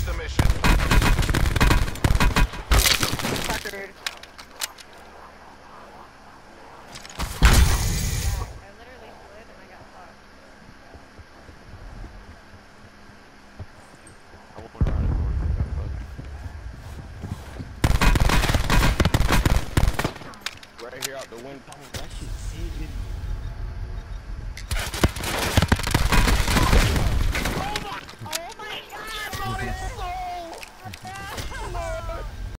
the mission. Fucker. I literally slid and I got fucked. I went around the corner and got fucked. Right here out the window. That shit